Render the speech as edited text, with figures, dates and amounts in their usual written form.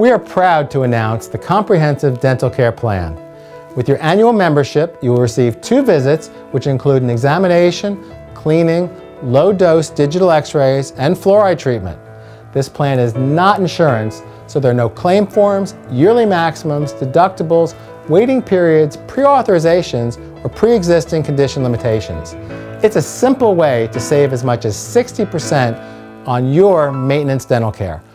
We are proud to announce the Comprehensive Dental Care Plan. With your annual membership, you will receive 2 visits, which include an examination, cleaning, low-dose digital x-rays, and fluoride treatment. This plan is not insurance, so there are no claim forms, yearly maximums, deductibles, waiting periods, pre-authorizations, or pre-existing condition limitations. It's a simple way to save as much as 60% on your maintenance dental care.